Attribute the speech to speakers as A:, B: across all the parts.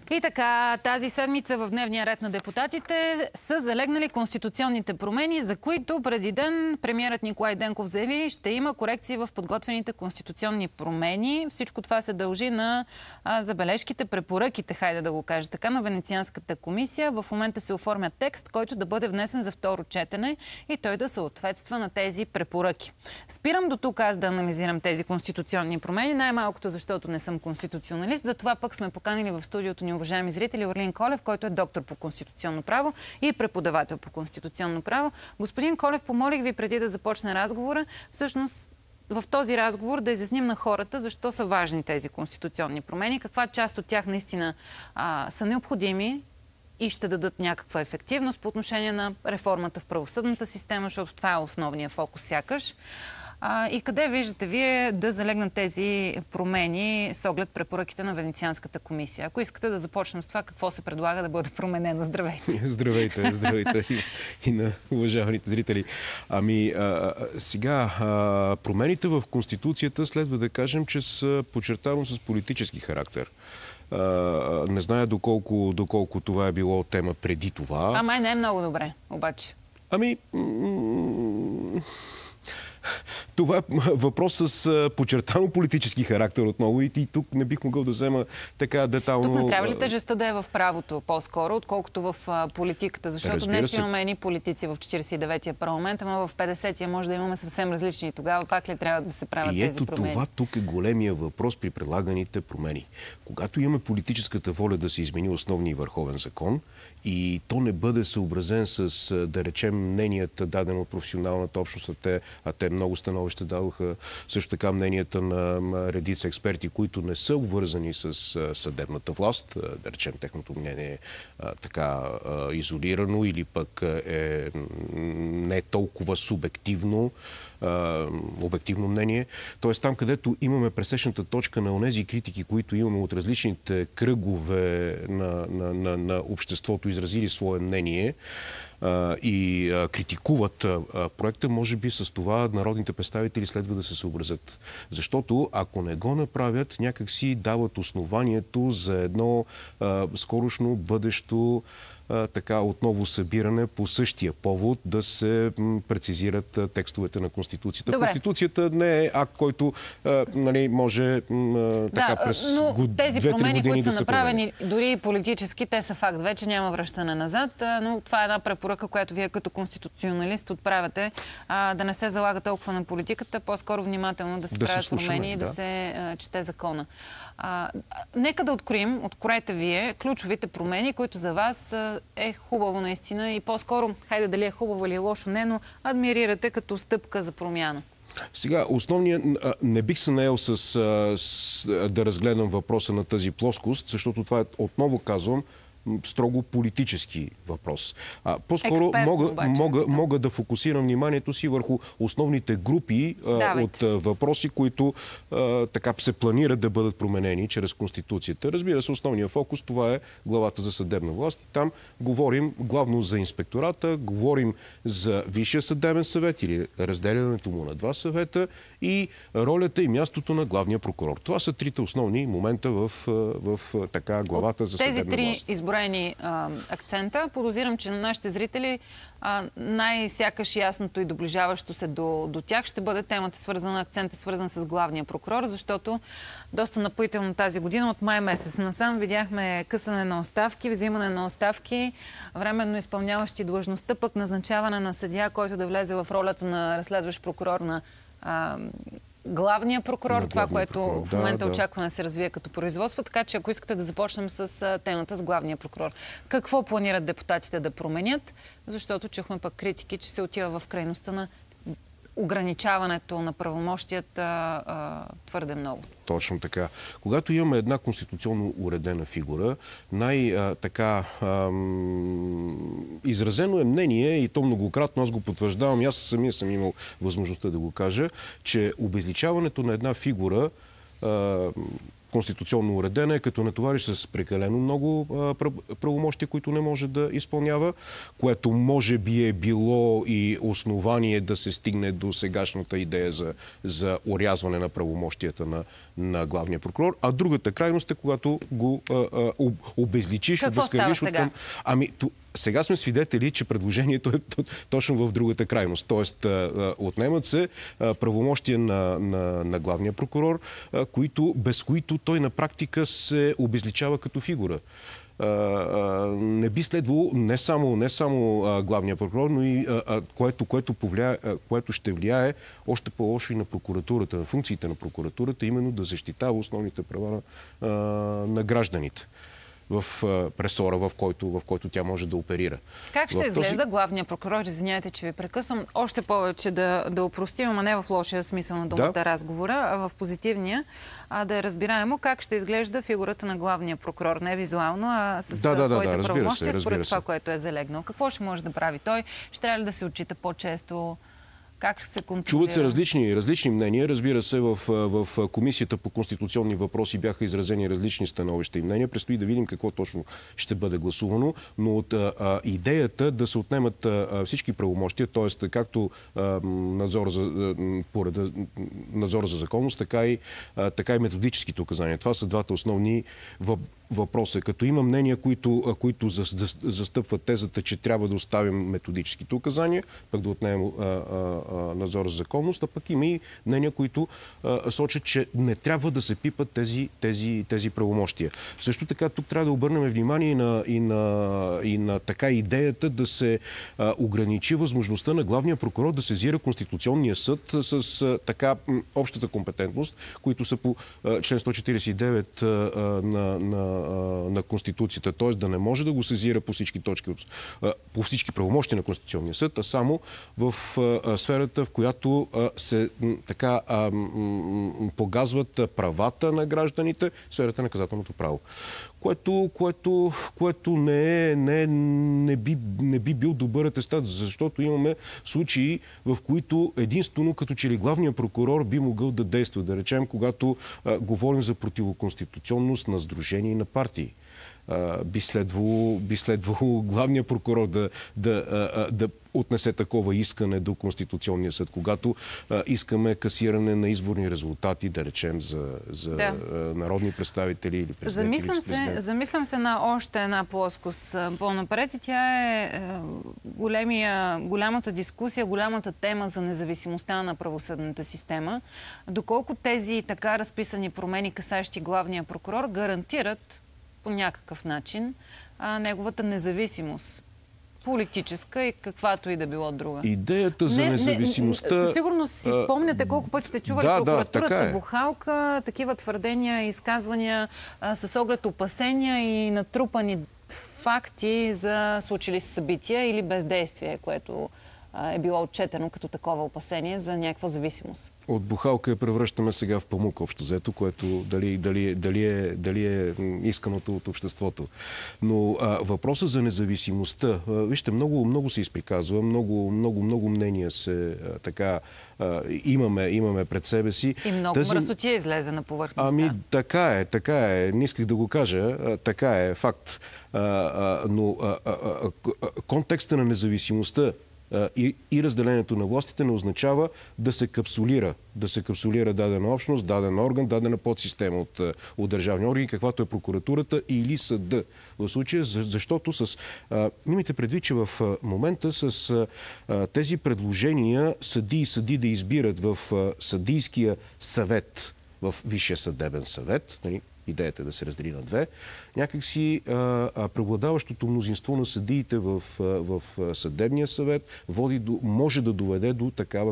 A: И така, тази седмица в дневния ред на депутатите са залегнали конституционните промени, за които преди ден премиерът Николай Денков заяви, ще има корекции в подготвените конституционни промени. Всичко това се дължи на забележките, препоръките, хайде да го кажа така, на Венецианската комисия. В момента се оформя текст, който да бъде внесен за второ четене и той да съответства на тези препоръки. Спирам до тук аз да анализирам тези конституционни промени, най-малкото защото не съм конституционалист, затова пък сме поканили в студиото ни уважаеми зрители Орлин Колев, който е доктор по конституционно право и преподавател по конституционно право. Господин Колев, помолих ви преди да започне разговора, всъщност в този разговор да изясним на хората защо са важни тези конституционни промени, каква част от тях наистина са необходими и ще дадат някаква ефективност по отношение на реформата в правосъдната система, защото това е основният фокус сякаш. И къде виждате вие да залегнат тези промени с оглед препоръките на Венецианската комисия? Ако искате да започнем с това, какво се предлага да бъде променено? Здравейте!
B: Здравейте и на уважаваните зрители. Сега, промените в Конституцията следва да кажем, че са подчертавам с политически характер. Не зная доколко това е било тема преди това.
A: Май не е много добре, обаче.
B: Това е въпрос с подчертано политически характер отново и тук не бих могъл да взема така детално...
A: Тук не трябва ли тежестта да е в правото по-скоро, отколкото в политиката? Защото днес имаме едни политици в 49-я парламент, ама в 50-я може да имаме съвсем различни. И тогава пак ли трябва да се правят тези промени?
B: Това тук е големия въпрос при предлаганите промени. Когато имаме политическата воля да се измени основния и върховен закон и то не бъде съобразен с, да речем, мненията дадено от професионалната общност, а те много становища дадоха също така мненията на редица експерти, които не са обвързани с съдебната власт, да речем техното мнение така изолирано или пък не толкова субективно, обективно мнение. Тоест там, където имаме пресечната точка на онези критики, които имаме от различните кръгове на обществото, изразили свое мнение и критикуват проекта, може би с това народните представители следва да се съобразят. Защото ако не го направят, някак си дават основанието за едно скорошно бъдещо така отново събиране по същия повод да се прецизират текстовете на Конституцията.
A: Добре.
B: Конституцията не е акт, който може така през
A: тези промени, които са направени, дори и политически, те са факт. Вече няма връщане назад, но това е една препоръка, която вие като конституционалист отправяте, да не се залага толкова на политиката, по-скоро внимателно да се правят промени и да се чете закона. Нека да откроете вие ключовите промени, които за вас е хубаво наистина и по-скоро, хайде дали е хубаво или лошо, не, но адмирирате като стъпка за промяна.
B: Сега, основният, не бих се наел да разгледам въпроса на тази плоскост, защото това е, отново казвам, строго политически въпрос. По-скоро мога да фокусирам вниманието си върху основните групи от въпроси, които така се планират да бъдат променени чрез Конституцията. Разбира се, основният фокус това е главата за съдебна власт. Там говорим главно за инспектората, говорим за Висшия съдебен съвет или разделянето му на два съвета и ролята и мястото на главния прокурор. Това са трите основни момента в така главата за съдебна власт.
A: Тези изброени акцента, подозирам, че на нашите зрители най-сякаш ясното и доближаващо се до тях ще бъде темата акцента свързан с главния прокурор, защото доста напоително тази година, от май месец насам, видяхме късане на оставки, взимане на оставки, временно изпълняващи длъжността, пък назначаване на съдия, който да влезе в ролята на разследващ прокурор на главния прокурор, това, което в момента очакваме да се развие като производство. Така че, ако искате да започнем с темата с главния прокурор. Какво планират депутатите да променят? Защото чухме пък критики, че се отива в крайността на ограничаването на правомощията твърде много.
B: Точно така. Когато имаме една конституционно уредена фигура, най-така изразено е мнение, и то многократно аз го потвърждавам, аз самия съм имал възможността да го кажа, че обезличаването на една фигура конституционно уредена е като натовариш с прекалено много правомощия, които не може да изпълнява, което може би е било и основание да се стигне до сегашната идея за орязване на правомощията на главния прокурор. А другата крайност е, когато го обезличиш, обезкървиш от към... Сега сме свидетели, че предложението е точно в другата крайност. Тоест, отнемат се правомощия на главния прокурор, без които той на практика се обезличава като фигура. Не би следвало не само главния прокурор, но и което ще влияе още по-лошо и на прокуратурата, на функциите на прокуратурата, именно да защитава основните права на гражданите в ресора, в който тя може да оперира.
A: Как ще изглежда главният прокурор? Извинявайте, че ви прекъсвам. Още повече да опростим, а не в лошия смисъл на думата разговора, а в позитивния, да е разбираемо как ще изглежда фигурата на главния прокурор. Не визуално, а с своите правомощия, според това, което е залегнал. Какво ще може да прави той? Ще трябва ли да се отчита по-често? Как се контролира?
B: Чуват се различни мнения. Разбира се, в Комисията по конституционни въпроси бяха изразени различни становища и мнения. Предстои да видим какво точно ще бъде гласувано, но от идеята да се отнемат всички правомощия, т.е. както надзора за законност, така и методическите указания. Това са двата основни въпроса. Като има мнения, които застъпват тезата, че трябва да оставим методическите указания, пък да отнемем надзора за законност, а пък има и мнения, които сочат, че не трябва да се пипат тези правомощия. Също така тук трябва да обърнем внимание и на така идеята да се ограничи възможността на главния прокурор да сезира Конституционния съд с така общата компетентност, които са по член 149 на Конституцията, т.е. да не може да го сезира по всички точки, по всички правомощия на Конституционния съд, а само в сферата, в която се така погазват правата на гражданите, в сферата на наказателното право. Което не би бил добър атестат, защото имаме случаи, в които единствено като че ли главният прокурор би могъл да действа, да речем, когато говорим за противоконституционност на сдружения и на партии. Би следвало главният прокурор да отнесе такова искане до Конституционния съд, когато искаме касиране на изборни резултати, да речем, за народни представители или президенти.
A: Замислям се на още една плоскост по-напред и тя е голямата дискусия, голямата тема за независимостта на правосъдната система. Доколко тези така разписани промени, касаещи главния прокурор, гарантират по някакъв начин неговата независимост. Политическа и каквато и да било друга.
B: Идеята за независимостта...
A: Сигурно си спомняте колко пъти сте чували прокуратурата бухалка, такива твърдения, изказвания с оглед опасения и натрупани факти за случили се събития или бездействие, което е било отчетено като такова опасение за някаква зависимост.
B: От бухалка я превръщаме сега в памук, общо взето, което дали е исканото от обществото. Но въпросът за независимостта, вижте, много се изприказва, много мнения се така имаме пред себе си.
A: И много мръсотия излезе на повърхността.
B: Така е. Не исках да го кажа. Така е, факт. Но контекста на независимостта и разделението на властите не означава да се капсулира дадена общност, даден орган, дадена подсистема от държавни органи, каквато е прокуратурата или съда. В случая, защото имайте предвид, че в момента с тези предложения съдии да избират в съдийския съвет, в Висшия съдебен съвет, идеята е да се раздели на две, някакси преобладаващото мнозинство на съдиите в съдебния съвет може да доведе до такова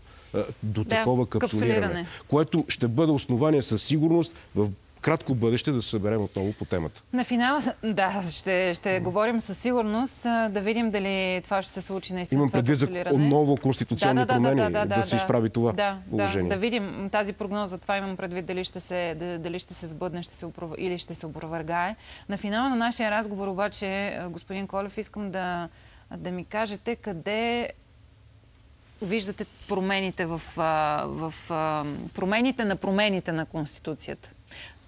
B: капсулиране, което ще бъде основание със сигурност в кратко бъдеще да се съберем отново по темата.
A: На финала, ще говорим със сигурност, да видим дали това ще се случи наистина.
B: Имам предвид за ново конституционни промени, да се изправи това положение.
A: Да видим тази прогноза, това имам предвид, дали ще се сбъдне или ще се опровергае. На финала на нашия разговор обаче, господин Колев, искам да ми кажете къде виждате промените промените на Конституцията.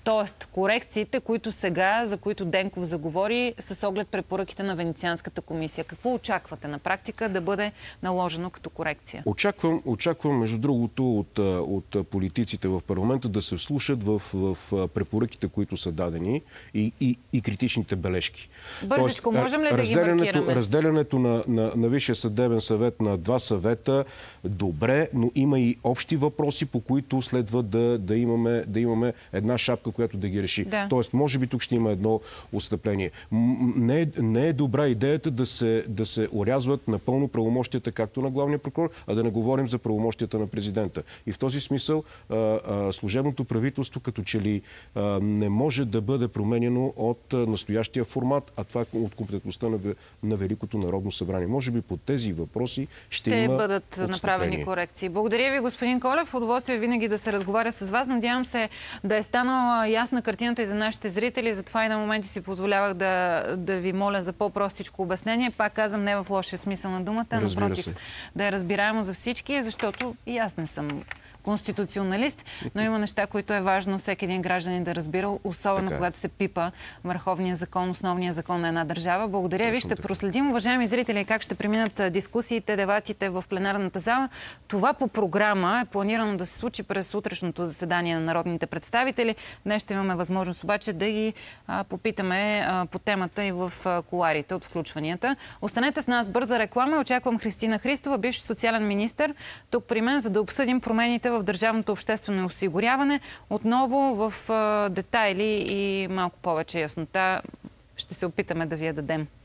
A: Тоест, корекциите, които сега, за които Денков заговори, с оглед препоръките на Венецианската комисия. Какво очаквате на практика да бъде наложено като корекция?
B: Очаквам между другото, от политиците в парламента да се вслушат в препоръките, които са дадени и критичните бележки.
A: Бързичко, можем ли да ги маркираме?
B: Разделянето на Висшия съдебен съвет на два съвета, добре, но има и общи въпроси, по които следва да имаме една шапка, която да ги реши. Да. Тоест, може би тук ще има едно отстъпление. Не е добра идеята да се орязват напълно правомощията както на главния прокурор, а да не говорим за правомощията на президента. И в този смисъл служебното правителство като че ли не може да бъде променено от настоящия формат, а това е от компетентността на Великото народно събрание. Може би по тези въпроси ще
A: бъдат направени корекции. Благодаря ви, господин Колев. Удоволствие винаги да се разговаря с вас. Надявам се да е станала ясна картината и за нашите зрители. Затова и на моменти си позволявах да ви моля за по-простичко обяснение. Пак казвам, не в лошия смисъл на думата, а напротив, да е разбираемо за всички, защото и аз не съм конституционалист, но има неща, които е важно всеки един гражданин да разбира, особено когато се пипа върховния закон, основния закон на една държава. Благодаря ви. Ще проследим, уважаеми зрители, как ще преминат дискусиите, дебатите в пленарната зала. Това по програма е планирано да се случи през утрешното заседание на народните представители. Днес ще имаме възможност обаче да ги попитаме по темата и в кулоарите от включванията. Останете с нас, бърза реклама. Очаквам Христина Христова, бивш социален министър, тук при мен, за да обсъдим промените в държавното обществено осигуряване. Отново в детайли и малко повече яснота ще се опитаме да ви я дадем.